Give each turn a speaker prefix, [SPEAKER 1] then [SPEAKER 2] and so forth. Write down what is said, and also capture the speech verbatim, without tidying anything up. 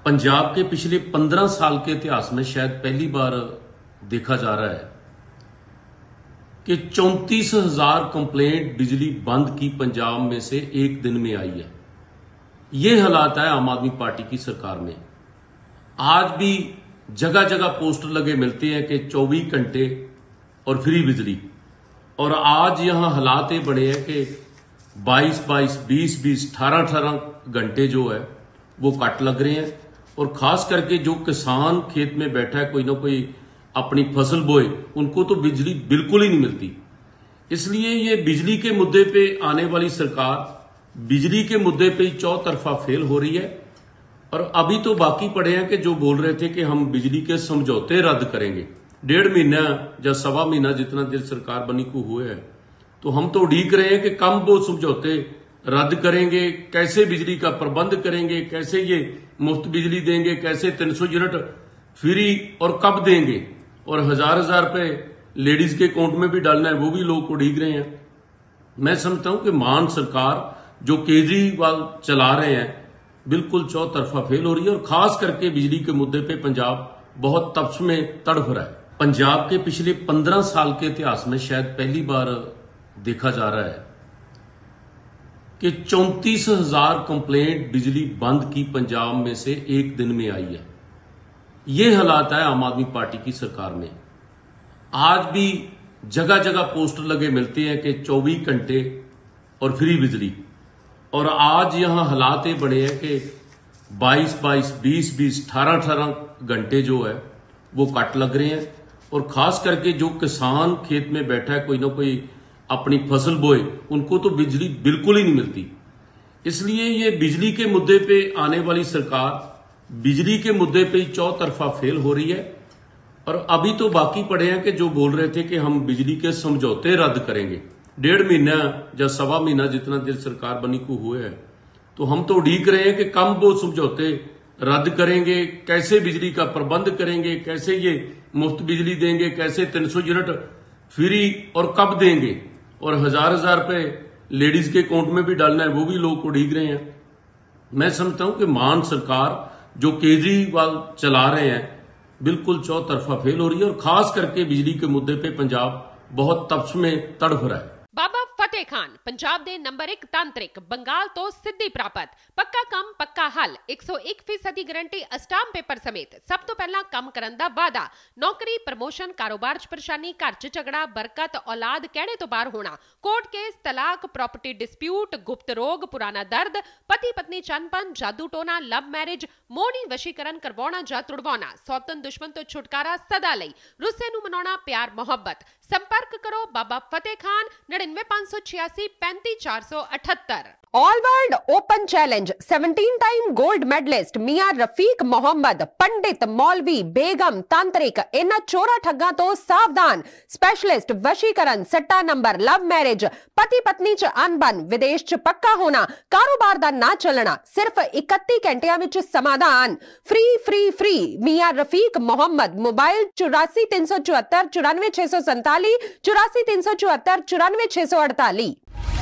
[SPEAKER 1] पंजाब के पिछले पंद्रह साल के इतिहास में शायद पहली बार देखा जा रहा है कि चौंतीस हजार कंप्लेंट बिजली बंद की पंजाब में से एक दिन में आई है। ये हालात है आम आदमी पार्टी की सरकार में। आज भी जगह जगह पोस्टर लगे मिलते हैं कि चौबीस घंटे और फ्री बिजली, और आज यहां हालात ये बने हैं कि बाईस बाईस बीस बीस अठारह अठारह घंटे जो है वो कट लग रहे हैं। और खास करके जो किसान खेत में बैठा है, कोई ना कोई अपनी फसल बोए, उनको तो बिजली बिल्कुल ही नहीं मिलती। इसलिए ये बिजली के मुद्दे पे आने वाली सरकार बिजली के मुद्दे पे ही चौतरफा फेल हो रही है। और अभी तो बाकी पड़े हैं कि जो बोल रहे थे कि हम बिजली के समझौते रद्द करेंगे। डेढ़ महीना या सवा महीना जितना देर सरकार बनी को हुए है, तो हम तो उड़ीक रहे हैं कि कम वो समझौते रद्द करेंगे, कैसे बिजली का प्रबंध करेंगे, कैसे ये मुफ्त बिजली देंगे, कैसे तीन सौ यूनिट फ्री और कब देंगे, और हजार हजार रुपए लेडीज के अकाउंट में भी डालना है, वो भी लोग उड़ीक रहे हैं। मैं समझता हूं कि मान सरकार जो केजरीवाल चला रहे हैं बिल्कुल चौतरफा फेल हो रही है। और खास करके बिजली के मुद्दे पे पंजाब बहुत तपश में तड़फ रहा है। पंजाब के पिछले पंद्रह साल के इतिहास में शायद पहली बार देखा जा रहा है कि चौंतीस हजार कंप्लेंट बिजली बंद की पंजाब में से एक दिन में आई है। ये हालात है आम आदमी पार्टी की सरकार में। आज भी जगह जगह पोस्टर लगे मिलते हैं कि चौबीस घंटे और फ्री बिजली, और आज यहां हालात ये बने हैं कि बाईस बाईस बीस बीस अठारह अठारह घंटे जो है वो कट लग रहे हैं। और खास करके जो किसान खेत में बैठा है, कोई ना कोई अपनी फसल बोए, उनको तो बिजली बिल्कुल ही नहीं मिलती। इसलिए ये बिजली के मुद्दे पे आने वाली सरकार बिजली के मुद्दे पे ही चौतरफा फेल हो रही है। और अभी तो बाकी पड़े हैं कि जो बोल रहे थे कि हम बिजली के समझौते रद्द करेंगे। डेढ़ महीना या सवा महीना जितना देर सरकार बनी को हुए है, तो हम तो उड़ीक रहे हैं कि कम वो समझौते रद्द करेंगे, कैसे बिजली का प्रबंध करेंगे, कैसे ये मुफ्त बिजली देंगे, कैसे तीन सौ यूनिट फ्री और कब देंगे, और हजार हजार रुपए लेडीज के अकाउंट में भी डालना है, वो भी लोग उड़ीक रहे हैं। मैं समझता हूं कि मान सरकार जो केजरीवाल चला रहे हैं बिल्कुल चौतरफा फेल हो रही है। और खास करके बिजली के मुद्दे पे पंजाब बहुत तपश में तड़फ रहा है।
[SPEAKER 2] बाबा फतेह खान पंजाब दे नंबर एक तांत्रिक, बंगाल तो सिद्धि प्राप्त, पक्का कम पक्का हल, एक सौ एक फीसदी गारंटी, अस्टाम पेपर समेत सब तो पहला कम करन दा वादा, नौकरी प्रमोशन, कारोबार च परेशानी, घर च झगड़ा, बरकत, औलाद कहने तो बाहर होना, कोर्ट केस, तलाक, प्रॉपर्टी डिस्प्यूट, गुप्त रोग, पुराना दर्द, पति पत्नी चनपन, जादू टोना, लव मैरिज, मोहनी वशीकरण करवाना जा तुड़वाना, सौतन दुश्मन तो छुटकारा सदा लई, रुस्से नूं मनाउणा प्यार मोहब्बत। संपर्क करो बाबा फतेह खान नड़िनवे पांच सौ छियासी पैंती चार सौ अठहत्तर।
[SPEAKER 3] ऑल वर्ल्ड ओपन चैलेंज सत्रह time gold medallist Miyan Rafiq Mohammad, पंडित, मौलवी, बेगम, तांत्रिक, इन्हां चोरा ठग्गां तो सावधान। स्पेशलिस्ट वशीकरण, सट्टा नंबर, लव मैरिज, पति पत्नी च अनबन, विदेश च पक्का होना, कारोबार दा ना चलना, सिर्फ इकत्ती घंटियां विच समाधान। Free free free Miyan Rafiq Mohammad. Mobile चौरासी तीन सौ चौहत्तर चौरानवे छह सौ संताली, चौरासी तीन सौ चौहत्तर चौरानवे छह सौ अड़ताली।